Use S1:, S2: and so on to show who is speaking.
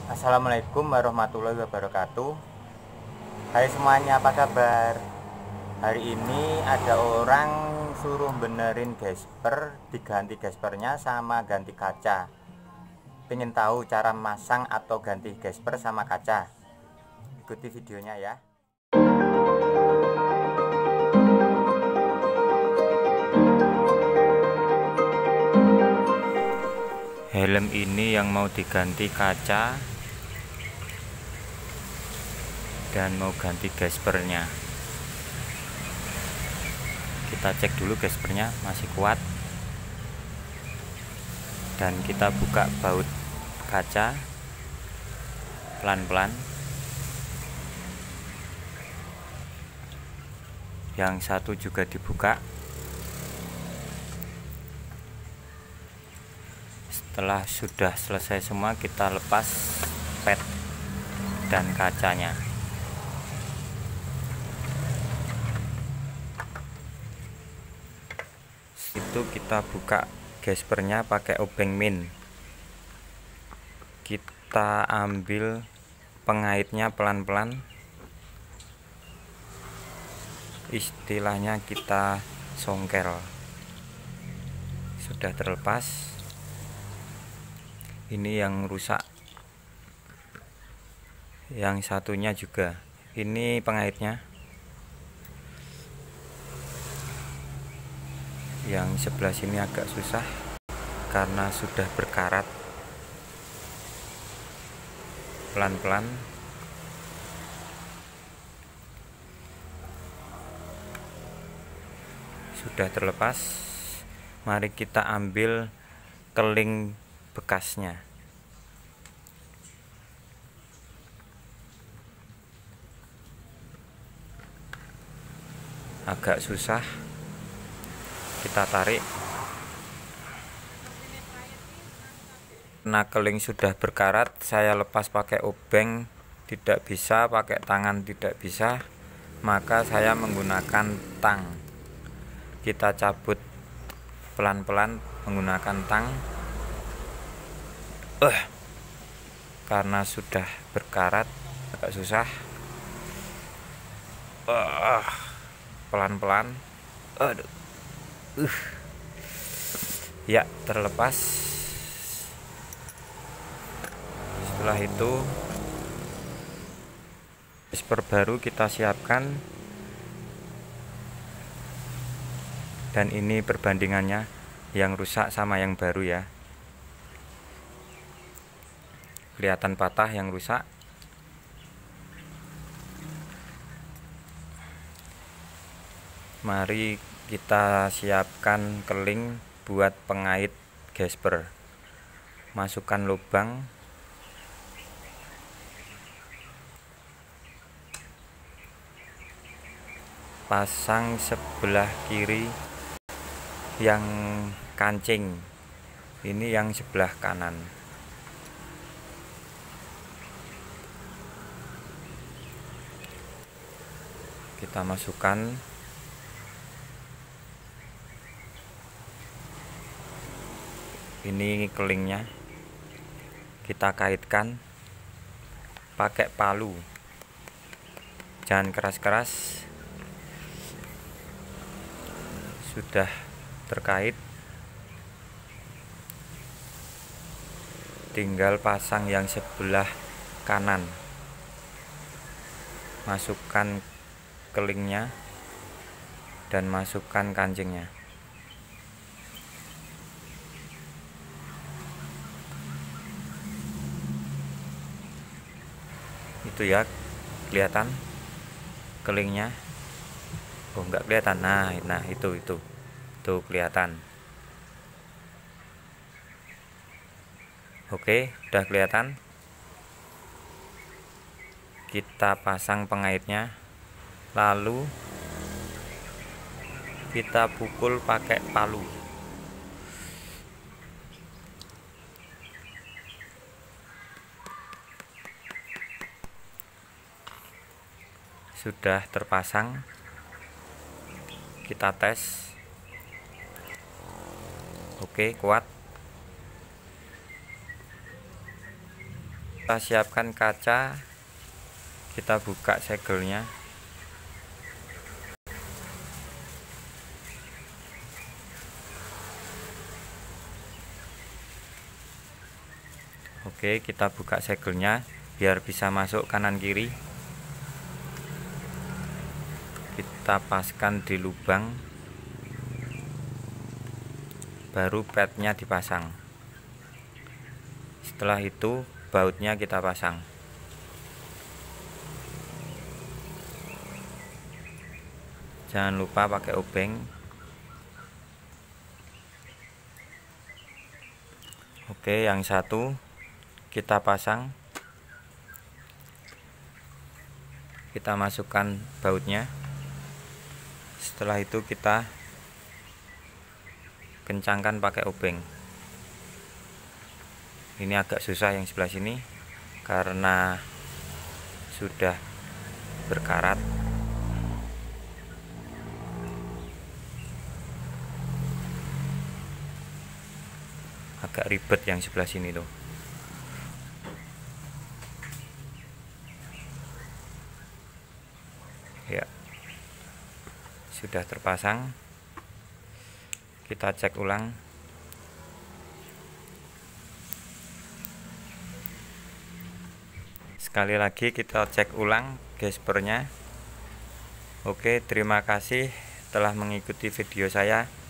S1: Assalamualaikum warahmatullahi wabarakatuh. Hai semuanya, apa kabar? Hari ini ada orang suruh benerin gesper, diganti gespernya sama ganti kaca. Pengen tahu cara masang atau ganti gesper sama kaca? Ikuti videonya ya. Helm ini yang mau diganti kaca dan mau ganti gespernya. Kita cek dulu gespernya masih kuat, dan kita buka baut kaca pelan-pelan. Yang satu juga dibuka. Setelah sudah selesai semua, kita lepas pad dan kacanya. Itu kita buka gespernya pakai obeng min. Kita ambil pengaitnya pelan-pelan, istilahnya kita songkel. Sudah terlepas. Ini yang rusak, yang satunya juga. Ini pengaitnya. Yang sebelah sini agak susah karena sudah berkarat. Pelan-pelan. Sudah terlepas. Mari kita ambil keling bekasnya. Agak susah, kita tarik. Nah, keling sudah berkarat, saya lepas pakai obeng, tidak bisa pakai tangan, tidak bisa, maka saya menggunakan tang. Kita cabut pelan-pelan menggunakan tang. Karena sudah berkarat agak susah. Pelan-pelan. Ya, terlepas. Setelah itu gesper baru kita siapkan, dan ini perbandingannya yang rusak sama yang baru ya. Kelihatan patah yang rusak. Mari kita siapkan keling buat pengait gesper. Masukkan lubang. Pasang sebelah kiri yang kancing. Ini yang sebelah kanan. Kita masukkan. Ini kelingnya. Kita kaitkan pakai palu. Jangan keras-keras. Sudah terkait. Tinggal pasang yang sebelah kanan. Masukkan kelingnya dan masukkan kancingnya. Itu ya, kelihatan kelingnya. Oh, enggak kelihatan. Nah itu tuh kelihatan. Oke, udah kelihatan. Kita pasang pengaitnya, lalu kita pukul pakai palu. Sudah terpasang. Kita tes. Oke, kuat. Kita siapkan kaca, kita buka segelnya. Oke, kita buka segelnya biar bisa masuk kanan kiri. Kita paskan di lubang, baru pednya dipasang. Setelah itu bautnya kita pasang. Jangan lupa pakai obeng. Oke, yang satu kita pasang. Kita masukkan bautnya. Setelah itu kita kencangkan pakai obeng. Ini agak susah yang sebelah sini karena sudah berkarat. Agak ribet yang sebelah sini tuh. Ya, sudah terpasang. Kita cek ulang. Sekali lagi kita cek ulang gespernya. Oke, terima kasih telah mengikuti video saya.